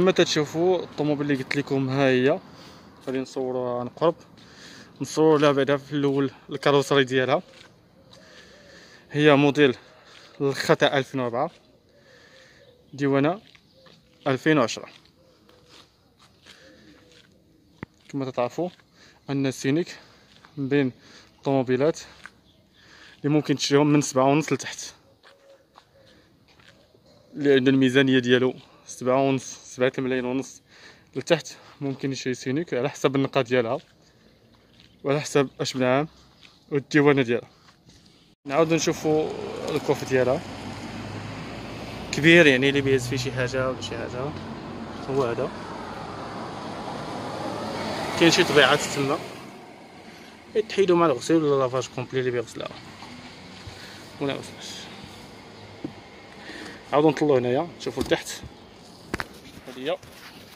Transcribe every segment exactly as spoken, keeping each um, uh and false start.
كما تشوفوا الطوموبيل اللي قلت لكم ها هي. غادي نصوروها عن قرب، نصوروا لها بعدا في الاول الكاروسري ديالها. هي موديل الخطا ألفين وأربعة، ديوانه ألفين وعشرة. كما تعرفوا ان السينيك من بين الطوموبيلات اللي ممكن تشريهم من سبعة ونص لتحت، لان الميزانيه ديالو سبعة ونص سبعة ملايين ونص لتحت. ممكن يشري سينيك على حسب النقاط ديالها وعلى حسب اش من عام والديوانه ديالها. نعاودو نشوفو الكوف ديالها كبير، يعني اللي بيهز فيه شي حاجه ولا شي حاجه هو هذا. كاين شي طبيعات تما يتحيدوا مع الغسيل ولا لافاج كومبلي اللي بيغسلها ولا غسلاش. عاودو نطلعو هنايا نشوفو لتحت. هادي هي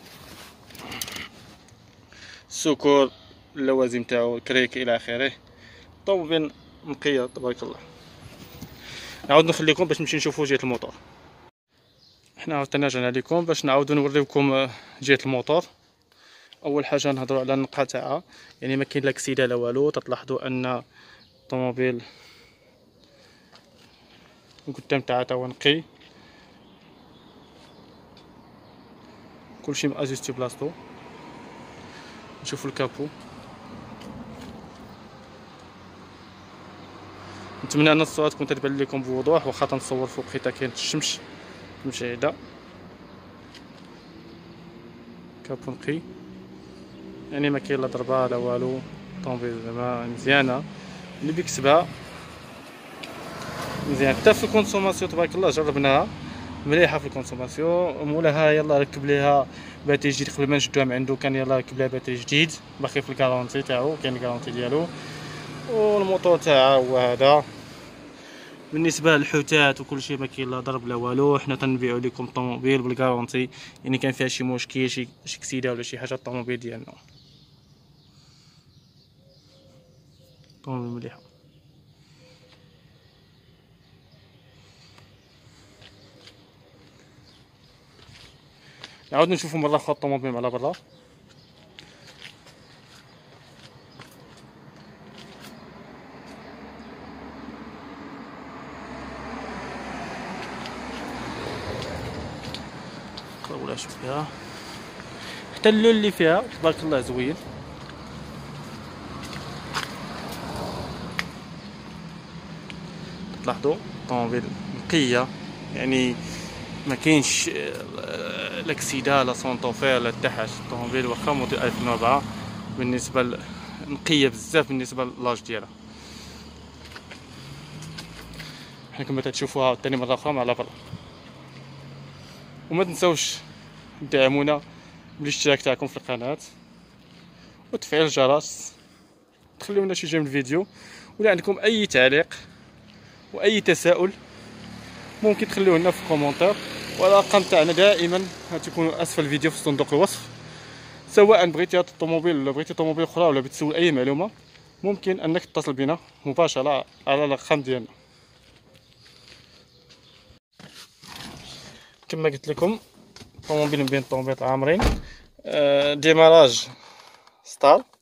السكور، اللوازم تاعو، الكريك الى اخره. طوموبيل نقيه تبارك الله. نعاود نخليكم باش نمشي نشوفو جهه الموتور. حنا عاوتاني رجعنا لكم باش نعاودو نوريوكم جهه الموتور. اول حاجه نهضروا على النقعه تاعها، يعني ما كاين لا كسيده لا والو. تلاحظوا ان الطوموبيل القدام تاعها تا هو نقي، كلشي ماجستي بلاصتو. نشوفوا الكابو. نتمنى ان الصوره تكون تبان لكم بوضوح، واخا تنصور فوق حيت كاين الشمس مشعده. كابو نقي، يعني ما كاين لا ضربه لا والو. طوموبيل زعما مزيانه اللي بيكسبها مزيان. حتى في الكونسوماسيون تبارك الله جربناها مليحه في الكونسوماسيون. مولاها يلا ركب ليها باتري جديد قبل ما نشدوها من عنده، كان يلا ركب ليها باتري جديد باقي في الكارونتي تاعو، كاين الكارونتي ديالو. والموتور تاعها هو هذا. بالنسبه للحوتات وكل شيء ما كاين لا ضرب لا والو. حنا تنبيعوا لكم طوموبيل بالكارونتي، يعني كان فيها شي مشكل شي شي كسيده ولا شي حاجه الطوموبيل ديالنا طوموبيل مليحه. نعاود نشوفوا مره اخرى الطوموبيل على برا. ولا شوف فيها حتى اللون اللي فيها تبارك الله زوين. تلاحظوا الطوموبيل نقيه، يعني ما كاينش لاكسيدا لا سونطوفير لا حتى حاجه. الطوموبيل واخا موديل ألفين وأربعة بالنسبه ل... نقيه بزاف بالنسبه للاج ديالها. حنا كما تشوفوها ثاني مره اخرى على برا. وما تنساوش دعمونا بالاشتراك تاعكم في القناه وتفعيل الجرس، تخليو لنا شي جيم الفيديو. ولا عندكم اي تعليق واي تساؤل ممكن تخليوه لنا في الكومونتير، والارقام تاعنا دائما غتكون اسفل الفيديو في صندوق الوصف. سواء بغيتي هاد الطوموبيل ولا بغيتي طوموبيل اخرى ولا بتسول اي معلومه، ممكن انك تتصل بنا مباشره على الرقم ديالنا. كما قلت لكم طوموبيل من بين الطوموبيلات العامرين. ديماراج ستار.